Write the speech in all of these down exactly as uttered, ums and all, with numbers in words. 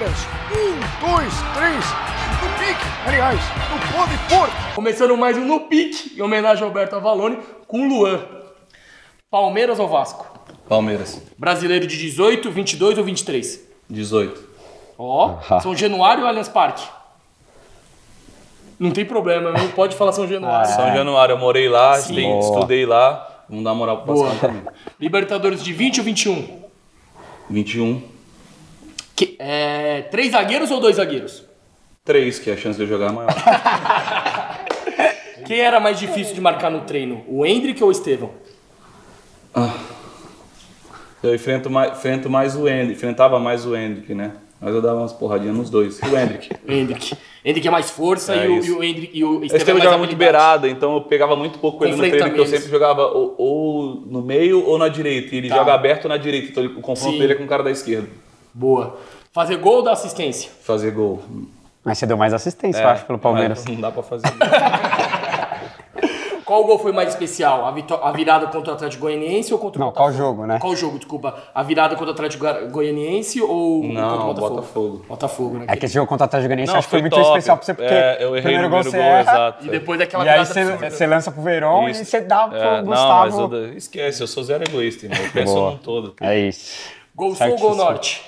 Palmeiras. Um, dois, três. No pique, aliás, no pode pôr. Começando mais um No Pique, em homenagem ao Alberto Avalone, com o Luan. Palmeiras ou Vasco? Palmeiras. Brasileiro de dezoito, vinte e dois ou vinte e três? dezoito. Ó, oh, São Januário ou Allianz Parque? Não tem problema, não pode falar São Januário. Ah, São Januário, eu morei lá, tem, estudei lá. Vamos dar moral pro Pascal também. Libertadores de vinte ou vinte e um? vinte e um. Que, é, três zagueiros ou dois zagueiros? Três, que a chance de eu jogar é maior. Quem era mais difícil de marcar no treino? O Hendrick ou o Estevão? Ah, eu enfrento mais, enfrento mais o Hendrick, enfrentava mais o Hendrick, né? Mas eu dava umas porradinhas nos dois. O Hendrick. Hendrick. Hendrick é mais força é e, o, e o Hendrick e o Estevão, Estevão é jogava muito beirada, então eu pegava muito pouco com ele no treino, porque eu sempre jogava ou, ou no meio ou na direita. E ele tá. joga aberto na direita, então o confronto Sim. dele é com o cara da esquerda. Boa. Fazer gol ou dar assistência? Fazer gol. Mas você deu mais assistência, é, eu acho, pelo Palmeiras. Não dá pra fazer. Qual gol foi mais especial? A, a virada contra o Atlético Goianiense ou contra o Não, Botafogo? qual jogo, né? Qual jogo, desculpa? A virada contra o Atlético Goianiense ou Não, contra o Botafogo? Botafogo. Botafogo, né? É que esse jogo contra o Atlético Goianiense Não, acho que foi muito top. especial pra você, porque é, eu errei primeiro no gol primeiro você gol, erra, exato. E depois daquela e aí virada você, você lança pro Verón isso. e você dá pro é, Gustavo. Não, mas eu, esquece, eu sou zero egoísta, irmão. Eu penso Boa. num todo. É isso. Gol Sul ou Gol Norte?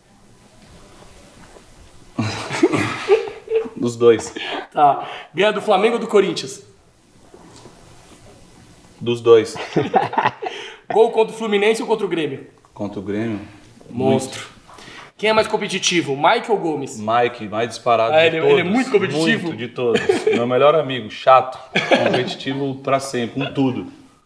Dos dois. Tá. Ganha do Flamengo ou do Corinthians? Dos dois. Gol contra o Fluminense ou contra o Grêmio? Contra o Grêmio? Monstro. Muito. Quem é mais competitivo, Mike ou Gomes? Mike, mais disparado ah, de ele, todos. Ele é muito competitivo? Muito, de todos. Meu melhor amigo, chato. Competitivo pra sempre, com tudo.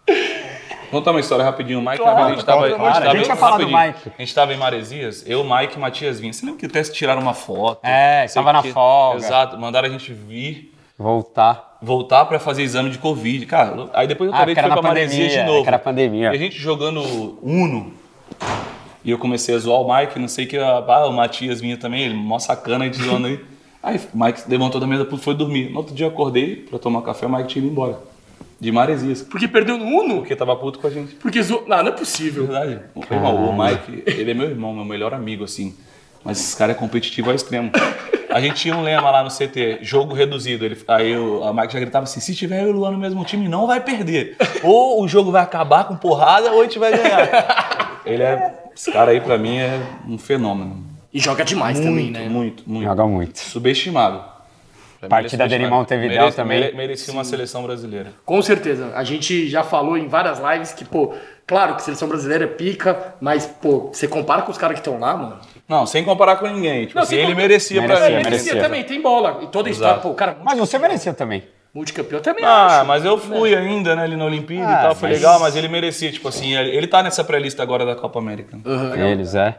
Vou contar uma história rapidinho. O Mike, claro, a gente tava... Claro, a gente, a gente vai falar do Mike. A gente tava em Maresias, eu, Mike e Matias Vinha. Você lembra que até tiraram uma foto? É, tava na folga. Exato, mandaram a gente vir... Voltar. Voltar pra fazer exame de Covid. Cara, aí depois eu também ah, fui pra Maresias de novo. Que era pandemia. E a gente jogando Uno. E eu comecei a zoar o Mike, não sei que... Ah, o Matias vinha também, ele mó sacana, a gente zoando aí. Aí o Mike levantou da mesa e foi dormir. No outro dia eu acordei pra tomar café, o Mike tinha ido embora. De Maresias. Porque perdeu no Uno? Porque tava puto com a gente. Porque zo... Não, não é possível. Verdade. Irmão, o Mike, ele é meu irmão, meu melhor amigo, assim. Mas esse cara é competitivo ao extremo. A gente tinha um lema lá no C T, jogo reduzido. Ele, aí o a Mike já gritava assim, se tiver eu e o Luan no mesmo time, não vai perder. Ou o jogo vai acabar com porrada, ou a gente vai ganhar. Ele é... Esse cara aí, pra mim, é um fenômeno. E joga demais muito, também, né? Muito, muito. Joga muito. Subestimado. Partida dele em Montevidéu Merece, também. Mere, merecia uma seleção brasileira. Com certeza. A gente já falou em várias lives que, pô, claro que seleção brasileira é pica, mas, pô, você compara com os caras que estão lá, mano. Não, sem comparar com ninguém. Tipo, não, assim, ele comp... merecia, merecia pra mim. Ele merecia, merecia também, tem bola. E toda a história, pô, o cara... Mas você merecia também. Multicampeão também ah, acho. Ah, mas eu fui né? ainda, né, ali na Olimpíada ah, e tal, foi mas... legal, mas ele merecia, tipo assim, ele tá nessa pré-lista agora da Copa América. Uhum. Eles, é.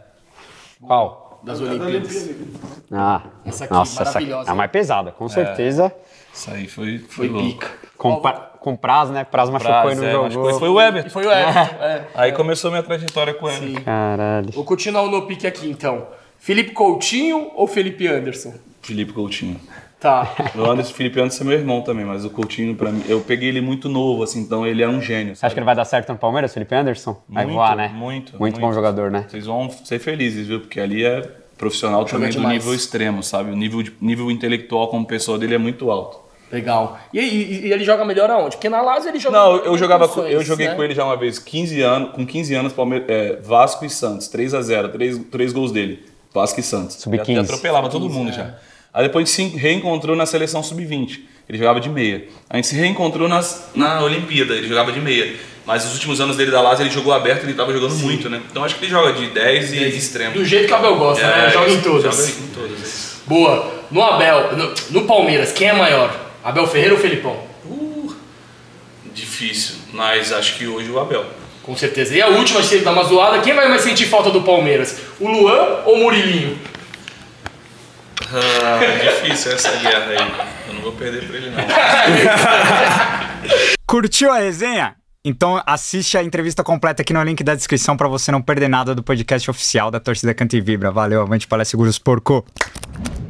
Qual? Das Olimpíadas. Ah, essa aqui, nossa, maravilhosa. Essa é a mais pesada, com certeza. É, isso aí foi, foi, foi pica. Com, pra, com prazo, né? Prazo machucou e não é, jogou. Foi o Everton. Foi o Everton, é. Aí começou minha trajetória com ele. Caralho. Vou continuar o no pique aqui, então. Felipe Coutinho ou Felipe Anderson? Felipe Coutinho. Tá. O Anderson, Felipe Anderson é meu irmão também, mas o Coutinho, pra mim, eu peguei ele muito novo, assim, então ele é um gênio. Você acha que ele vai dar certo no Palmeiras, Felipe Anderson? Vai muito, voar, né? Muito, muito. Muito bom jogador, né? Vocês vão ser felizes, viu? Porque ali é profissional também do nível extremo, sabe? O nível, de, nível intelectual como pessoa dele é muito alto. Legal. E, e, e ele joga melhor aonde? Porque na Lazio ele joga... Não, eu, jogava, funções, eu joguei né? com ele já uma vez, quinze anos, com quinze anos, Palmeiras, é, Vasco e Santos, três a zero, três gols dele, Vasco e Santos. sub quinze. Atropelava todo mundo é. já. Aí depois a gente se reencontrou na seleção sub vinte. Ele jogava de meia. A gente se reencontrou nas, na Olimpíada, ele jogava de meia. Mas nos últimos anos dele da Lazio ele jogou aberto, ele estava jogando Sim. muito, né? Então acho que ele joga de dez e de extremo. Do jeito que o Abel gosta, é, né? Joga em todas. Joga em todas. Boa. No Abel, no, no Palmeiras, quem é maior? Abel Ferreira ou Felipão? Uh, difícil, mas acho que hoje o Abel. Com certeza. E a última, se ele dá uma zoada, quem vai mais sentir falta do Palmeiras? O Luan ou o Murilinho? Ah, difícil essa guerra aí. Eu não vou perder pra ele, não. Curtiu a resenha? Então assiste a entrevista completa aqui no link da descrição pra você não perder nada do podcast oficial da Torcida Canta e Vibra. Valeu, avante Palestra Seguros, porco!